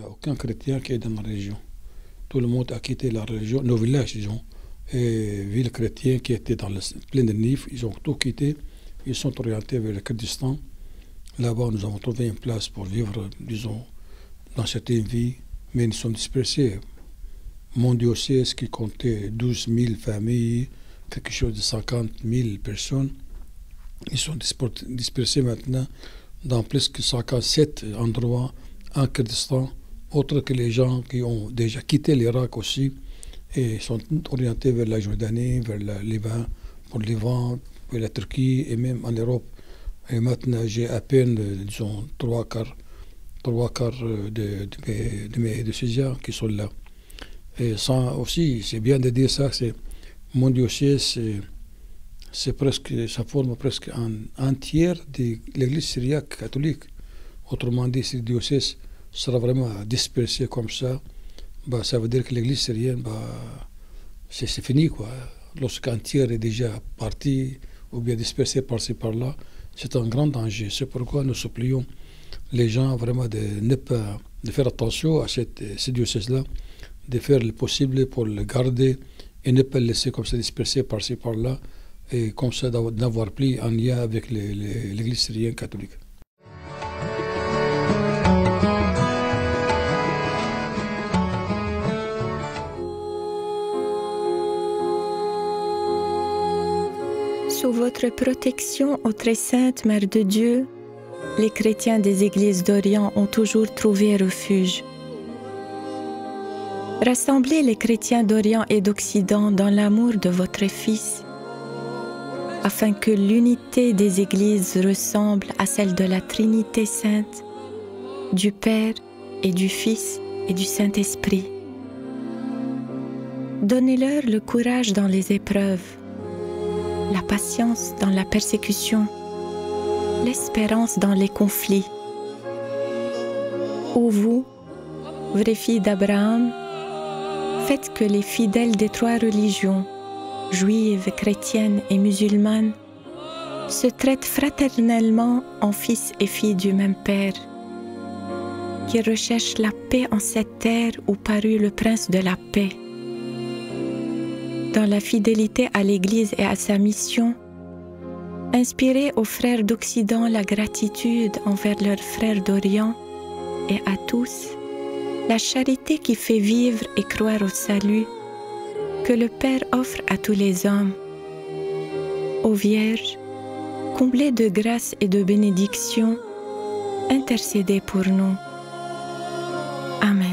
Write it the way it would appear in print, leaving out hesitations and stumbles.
aucun chrétien qui est dans la région. Tout le monde a quitté la région, nos villages, disons, et villes chrétiennes qui étaient dans le plein de Nif, ils ont tout quitté, ils sont orientés vers le Kurdistan. Là-bas, nous avons trouvé une place pour vivre, disons, dans certaines vies, mais nous sommes dispersés. Mon diocèse qui comptait 12 000 familles, quelque chose de 50 000 personnes, ils sont dispersés maintenant dans presque 57 endroits en Kurdistan, autres que les gens qui ont déjà quitté l'Irak aussi et sont orientés vers la Jordanie, vers le Liban, pour le Liban, vers la Turquie et même en Europe. Et maintenant, j'ai à peine, disons, trois quarts de mes étudiants qui sont là. Et ça aussi, c'est bien de dire ça, c'est mon diocèse, c'est presque, ça forme presque un tiers de l'église syriaque catholique. Autrement dit, si le diocèse sera vraiment dispersé comme ça, bah, ça veut dire que l'église syrienne, bah, c'est fini, quoi. Lorsqu'un tiers est déjà parti ou bien dispersé par-ci par-là, c'est un grand danger. C'est pourquoi nous supplions les gens vraiment de faire attention à ce diocèse-là, de faire le possible pour le garder et ne pas le laisser comme ça disperser par-ci par-là, et comme ça d'avoir plus un lien avec l'église syrienne catholique. Sous votre protection, ô très sainte Mère de Dieu, les chrétiens des églises d'Orient ont toujours trouvé refuge. Rassemblez les chrétiens d'Orient et d'Occident dans l'amour de votre Fils, afin que l'unité des églises ressemble à celle de la Trinité sainte, du Père et du Fils et du Saint-Esprit. Donnez-leur le courage dans les épreuves, la patience dans la persécution, l'espérance dans les conflits. Ô vous, vraies filles d'Abraham, faites que les fidèles des trois religions, juives, chrétiennes et musulmanes, se traitent fraternellement en fils et filles du même Père, qui recherchent la paix en cette terre où parut le Prince de la paix. Dans la fidélité à l'Église et à sa mission, inspirez aux frères d'Occident la gratitude envers leurs frères d'Orient et à tous la charité qui fait vivre et croire au salut que le Père offre à tous les hommes. Ô Vierge, comblée de grâce et de bénédiction, intercédez pour nous. Amen.